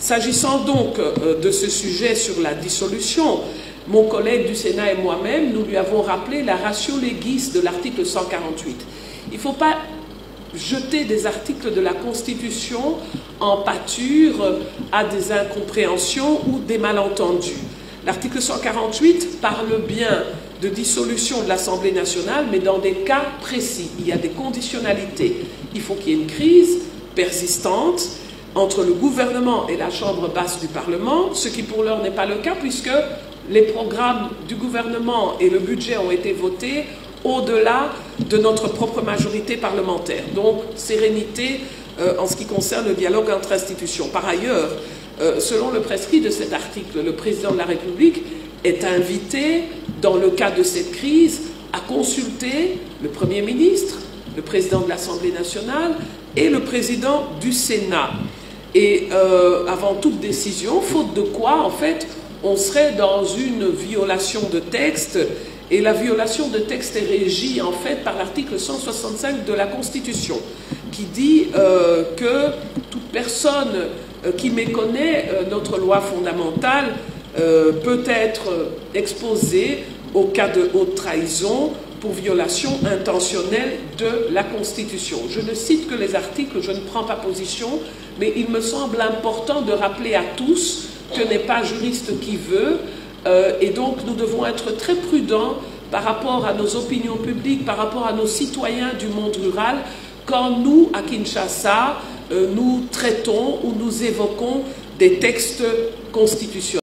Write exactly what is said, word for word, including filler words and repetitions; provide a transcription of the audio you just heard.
S'agissant donc euh, de ce sujet sur la dissolution, mon collègue du Sénat et moi-même, nous lui avons rappelé la ratio legis de l'article cent quarante-huit. Il ne faut pas jeter des articles de la Constitution en pâture à des incompréhensions ou des malentendus. L'article cent quarante-huit parle bien de dissolution de l'Assemblée nationale, mais dans des cas précis. Il y a des conditionnalités. Il faut qu'il y ait une crise persistante entre le gouvernement et la Chambre basse du Parlement, ce qui pour l'heure n'est pas le cas, puisque les programmes du gouvernement et le budget ont été votés au-delà de notre propre majorité parlementaire. Donc, sérénité euh, en ce qui concerne le dialogue entre institutions. Par ailleurs, euh, selon le prescrit de cet article, le président de la République est invité, dans le cas de cette crise, à consulter le Premier ministre, le président de l'Assemblée nationale et le président du Sénat. Et euh, avant toute décision, faute de quoi, en fait, on serait dans une violation de texte. Et la violation de texte est régie en fait par l'article cent soixante-cinq de la Constitution, qui dit euh, que toute personne euh, qui méconnaît euh, notre loi fondamentale euh, peut être exposée au cas de haute trahison pour violation intentionnelle de la Constitution. Je ne cite que les articles, je ne prends pas position, mais il me semble important de rappeler à tous que n'est pas juriste qui veut, Euh, et donc, nous devons être très prudents par rapport à nos opinions publiques, par rapport à nos citoyens du monde rural, quand nous, à Kinshasa, euh, nous traitons ou nous évoquons des textes constitutionnels.